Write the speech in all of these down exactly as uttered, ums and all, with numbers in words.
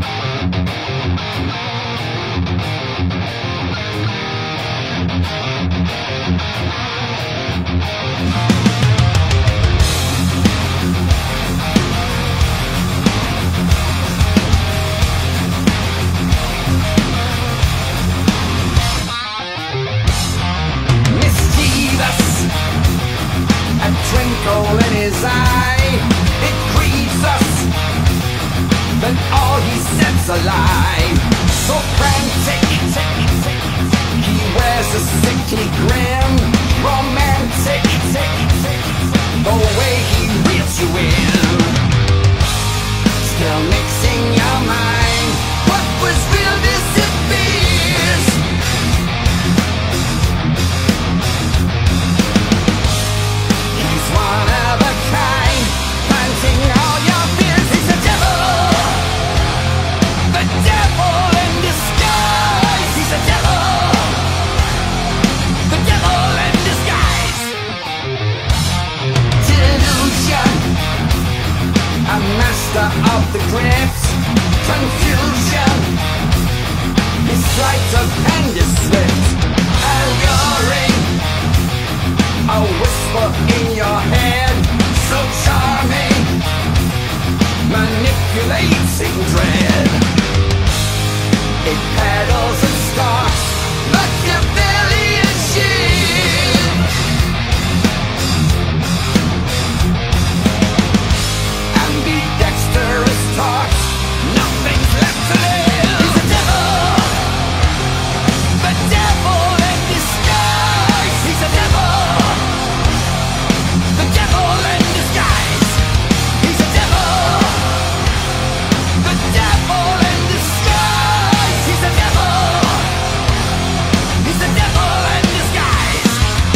Twinkle in his eye, it grieves us, then all he said's a lie. So frantic, he wears a sickly grin, romantic, the way he reels you in, still mixing your mind. What was real disappears. One of a kind, planting all your fears. He's the devil, the devil in disguise. He's the devil, the devil in disguise. Delusion, a master of the grips. Confusion, his sleight of hand is swift. Alluring, a whisper in your head, so charming, manipulating dread. It peddles and stalks Machiavellian shit, ambidextrous talks, nothing's left to live. He's the devil, the devil in disguise. He's the devil, the devil in disguise. He's the devil, the devil in disguise. He's the devil, he's the devil in disguise.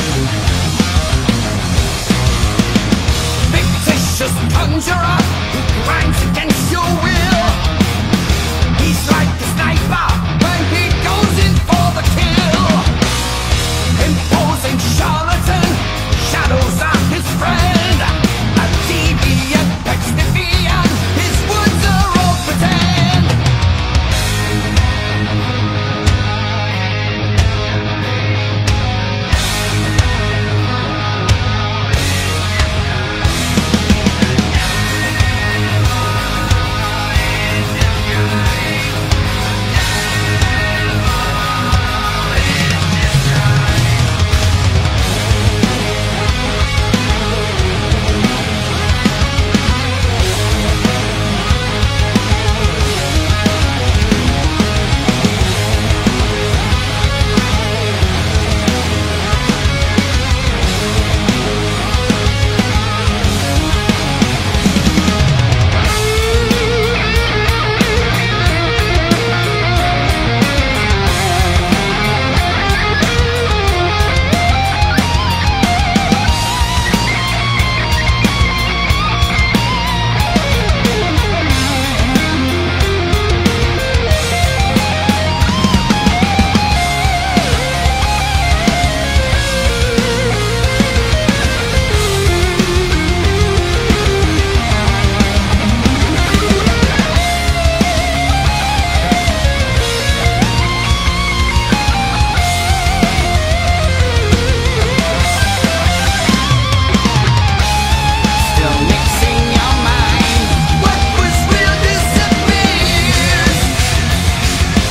Fictitious conjurer who grinds against your will. He's like a sniper when he goes in for the kill. Imposing charlatan, shadows are his friend. A deviant Pexifian, his words are all pretend.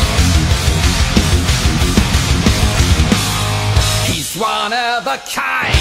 One of a kind.